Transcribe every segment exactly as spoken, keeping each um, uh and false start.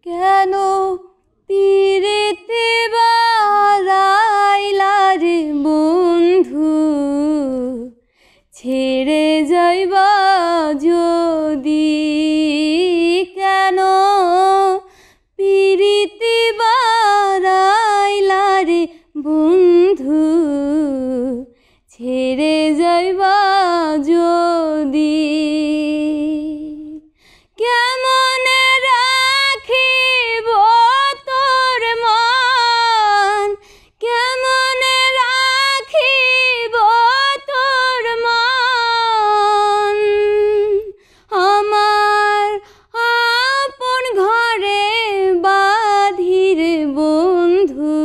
কেন পিরিতি বারাইলা রে বন্ধু, ছেড়ে যাইবা যদি, কেন পিরিতি বারাইলা রে বন্ধু, ছেড়ে যাইবা যদি। কেমনে রাখিব তোর মন, কেমনে রাখিব তোর মন, আমার আপন ঘরে বাঁধির বন্ধু,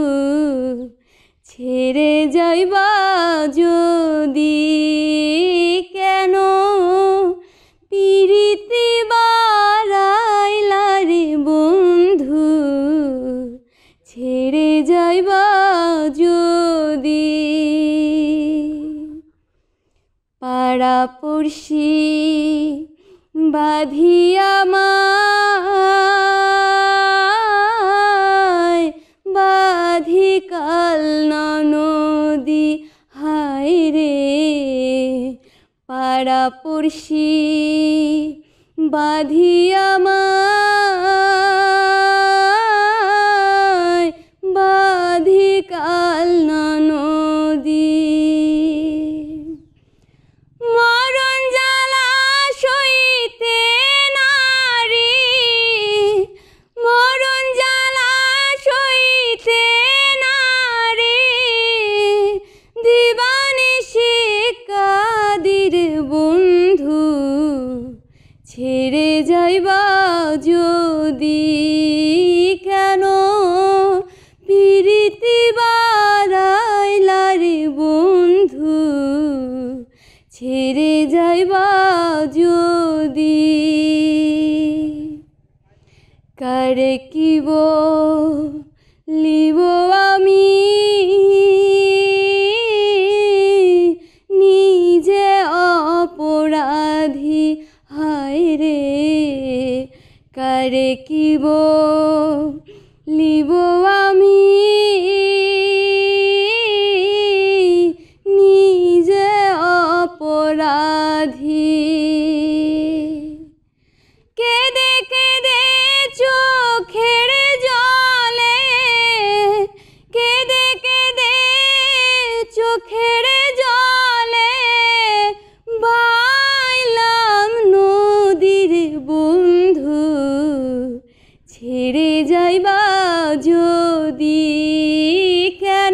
ছেড়ে যাইবা যদি, কেন পিরিতি বারাইলা রে বন্ধু, ছেড়ে যাইবা যদি। পাড়া পড়শি বাঁধিয়া মায়, বাঁধি কাল নদী হায় রে, পাড়া পড়শি বাঁধিয়া মায়, বাঁধি কাল নদী। মরণ জ্বালা সইতে নারী, মরণ জ্বালা সইতে নারী, দিবানিশি কাদির বন্ধু, ছেড়ে যাইবা যদি, কেন পিরিতি বারাইলা রে বন্ধু, ছেড়ে যাইবা যদি। কারে কিব লিব আমি নিজে অপরাধী হায় রে, কারে কিব লিব আমি নিজে অপরাধী। কেঁদে কেঁদে চোখের জলে, কেঁদে কেঁদে চোখের জলে, বাইলাম নদীর বন্ধু, ছেড়ে যাইবা যদি, কেন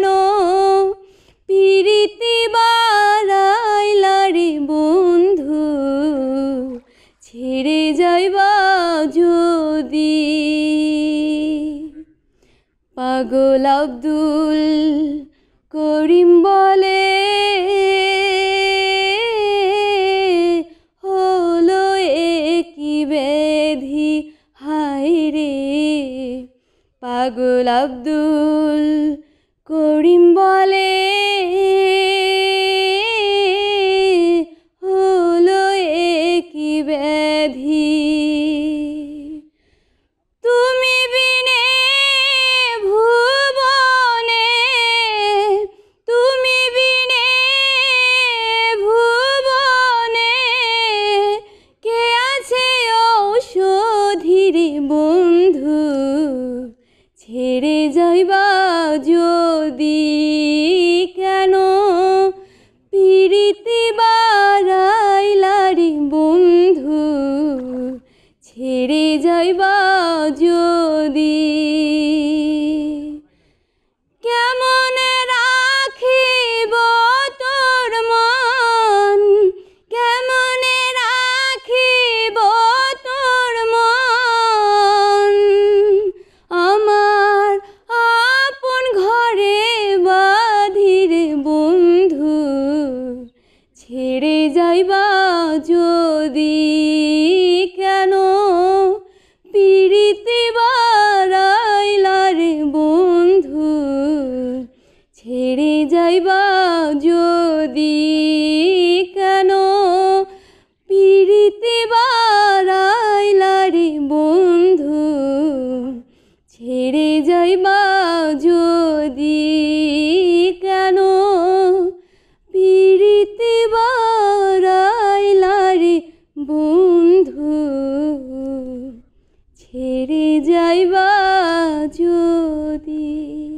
পিরিতি বারাইলা রে বন্ধু, ছেড়ে যাইবা যদি। পাগল আব্দুল করিম বলে, হলো একই ব্যাধি হায় রে, পাগল আব্দুল করিম বলে, হলো একই ব্যাধি। তুমি বিনে ভুবনে, তুমি বিনে ভুবনে, কে আছে ঔষধি রে বন্ধু, ছেড়ে যাইবা যদি, কেন পিরিতি বারাইলা রে বন্ধু, ছেড়ে যাইবা যদি। কেমনে রাখিব তোর মন, কেমনে রাখিব তোর মন, আমার আপন ঘরে বাঁধির বন্ধু, ছেড়ে যাইবা যদি, কেন পিরিতি বারা ছেড়ে যাইবা যদি কেন পিরিতি বারাইলা রে বন্ধু ছেড়ে যাইবা যদি।